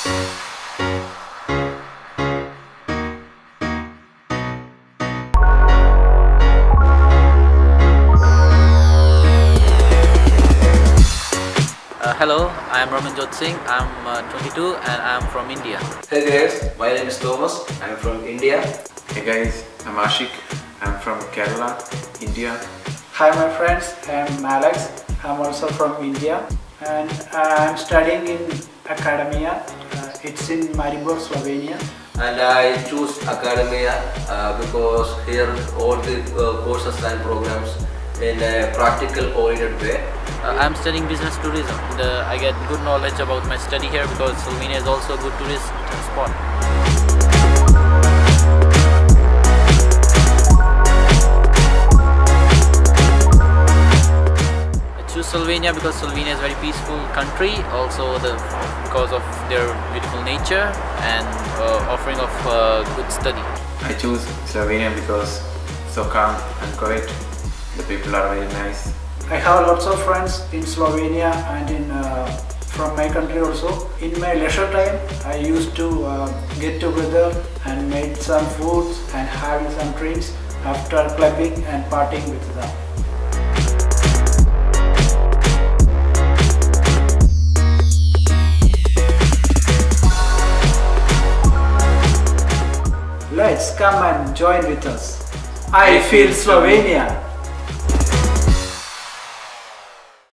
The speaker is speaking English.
Hello, I am Ramanjot Singh. I am 22 and I am from India. Hey guys, my name is Thomas. I am from India. Hey guys, I'm Ashik. I'm from Kerala, India. Hi my friends, I am Alex. I'm also from India and I'm studying in Academia. It's in Maribor, Slovenia. And I choose Academia because here all the courses and programs in a practical oriented way. I am studying business tourism. I get good knowledge about my study here because Slovenia is also a good tourist spot. I choose Slovenia because Slovenia is a very peaceful country, also because of their beautiful nature and offering of good study. I choose Slovenia because it's so calm and quiet. The people are very nice. I have lots of friends in Slovenia and from my country also. In my leisure time, I used to get together and make some foods and having some drinks after clubbing and partying with them. Let's come and join with us. I feel Slovenia.